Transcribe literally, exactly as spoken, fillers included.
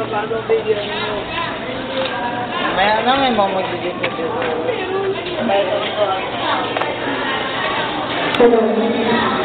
paano video nyo? Maya na may mga mag-dito dito. Meron. Meron.